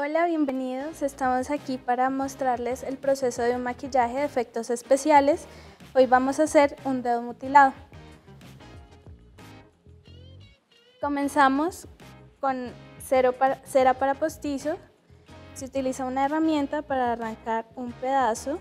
Hola, bienvenidos. Estamos aquí para mostrarles el proceso de un maquillaje de efectos especiales. Hoy vamos a hacer un dedo mutilado. Comenzamos con cera para postizo. Se utiliza una herramienta para arrancar un pedazo.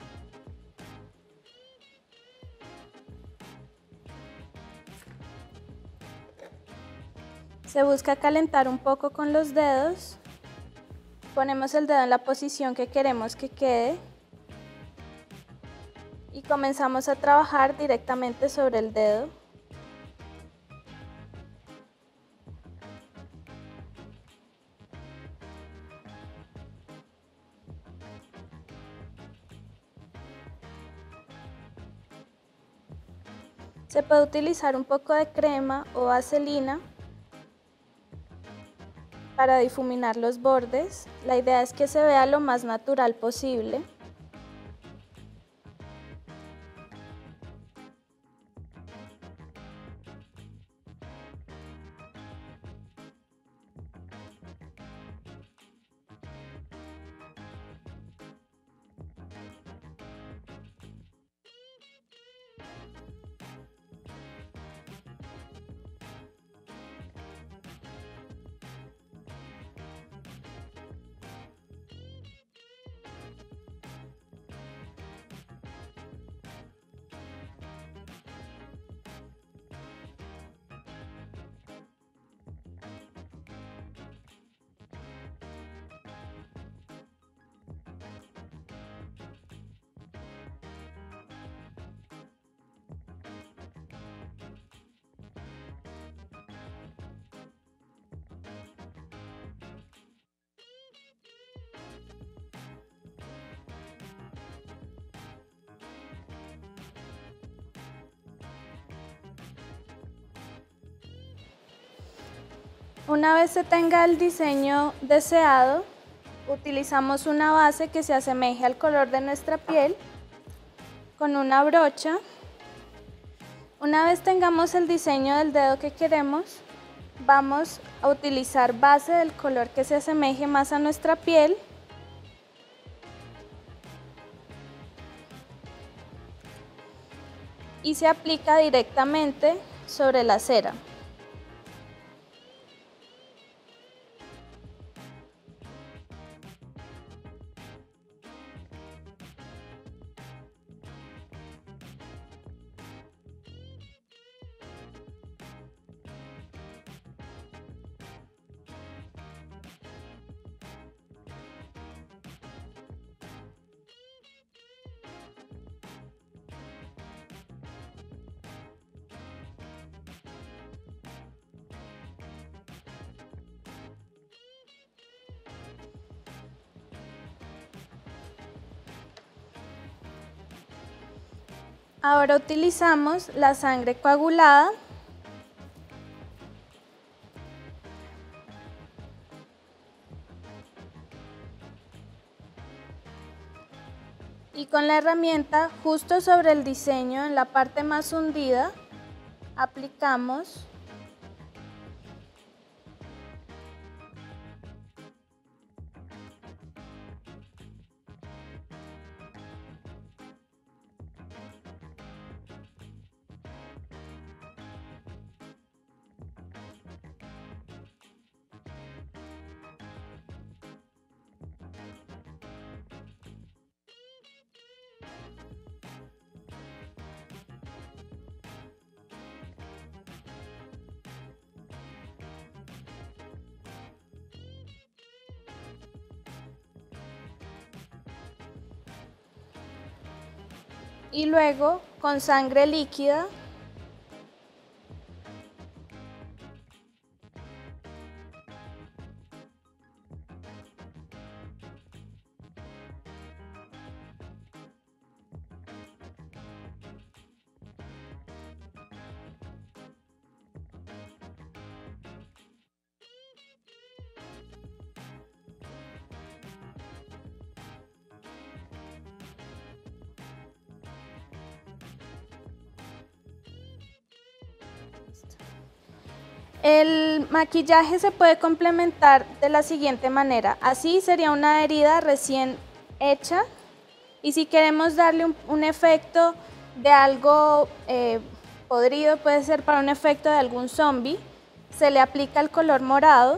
Se busca calentar un poco con los dedos. Ponemos el dedo en la posición que queremos que quede y comenzamos a trabajar directamente sobre el dedo. Se puede utilizar un poco de crema o vaselina para difuminar los bordes. La idea es que se vea lo más natural posible. Una vez se tenga el diseño deseado, utilizamos una base que se asemeje al color de nuestra piel con una brocha. Una vez tengamos el diseño del dedo que queremos, vamos a utilizar base del color que se asemeje más a nuestra piel. Y se aplica directamente sobre la cera. Ahora utilizamos la sangre coagulada y con la herramienta justo sobre el diseño, en la parte más hundida, aplicamos . Y luego con sangre líquida El maquillaje se puede complementar de la siguiente manera. Así sería una herida recién hecha, y si queremos darle un efecto de algo podrido, puede ser para un efecto de algún zombie, se le aplica el color morado.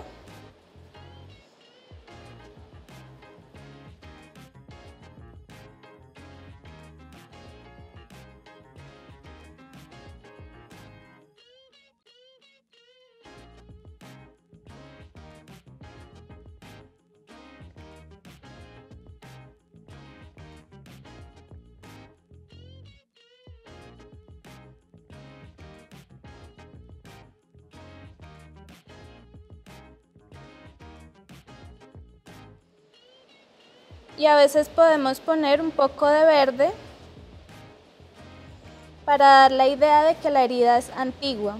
Y a veces podemos poner un poco de verde para dar la idea de que la herida es antigua.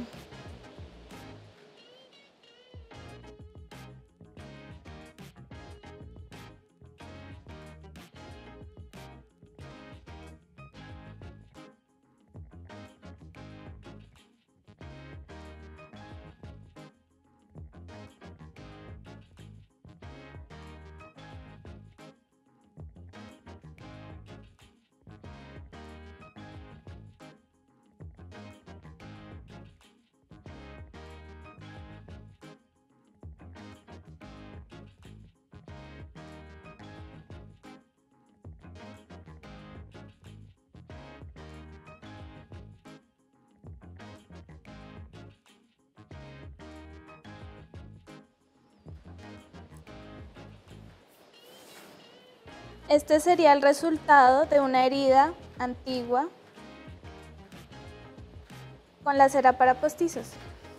Este sería el resultado de una herida antigua con la cera para postizos.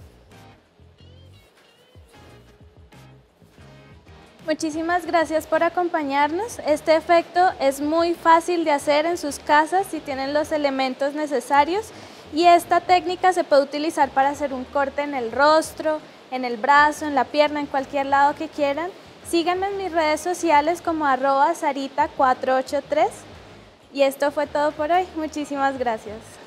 Muchísimas gracias por acompañarnos. Este efecto es muy fácil de hacer en sus casas si tienen los elementos necesarios, y esta técnica se puede utilizar para hacer un corte en el rostro, en el brazo, en la pierna, en cualquier lado que quieran. Síganme en mis redes sociales como @sarita483, y esto fue todo por hoy. Muchísimas gracias.